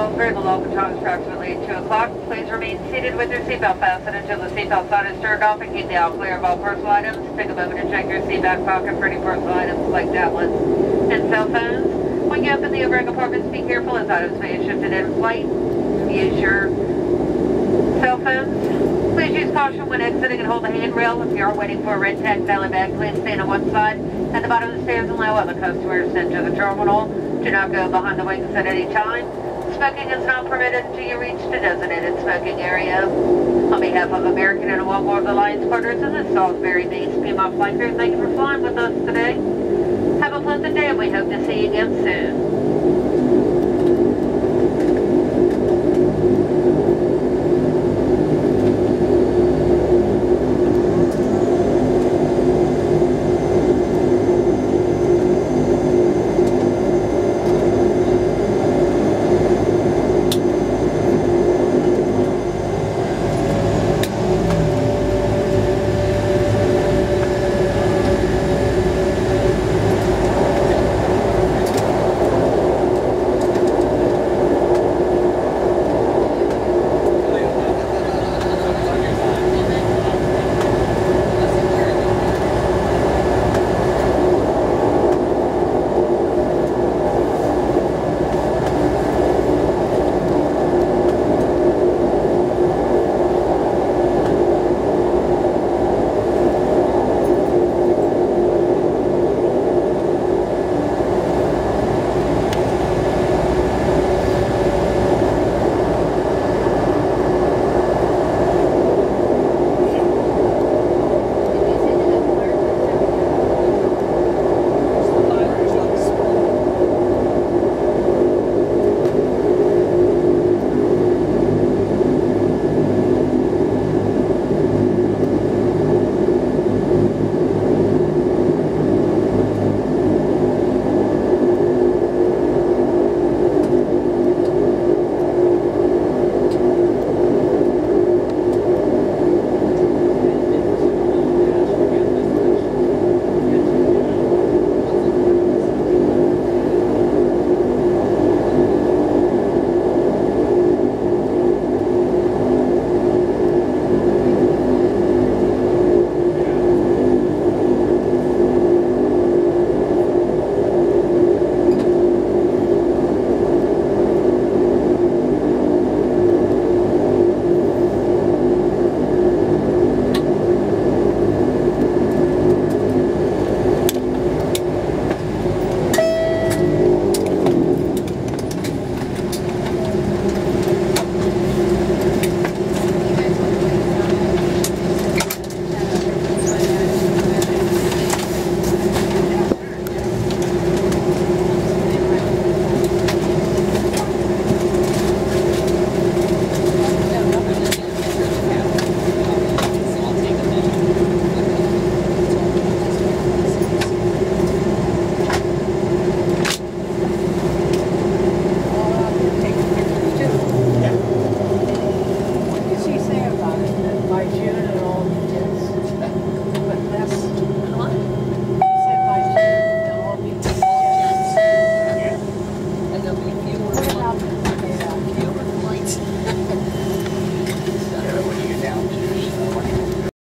Variable local time is approximately 2 o'clock. Please remain seated with your seatbelt fastened until the seatbelt sign is turned off and keep the aisle clear of all personal items. Take a moment to check your seat back pocket for any personal items like tablets and cell phones. When you open the overhead compartments, be careful as items may be shifted in flight. Use your cell phones. Please use caution when exiting and hold the handrail. If you are waiting for a red tag belly bag, please stand on one side at the bottom of the stairs and allow other customers into the terminal. Do not go behind the wings at any time. Smoking is not permitted until you reach the designated smoking area. On behalf of American and Oneworld Alliance partners in the Salisbury Base Piedmont Flight Crew, thank you for flying with us today. Have a pleasant day and we hope to see you again soon.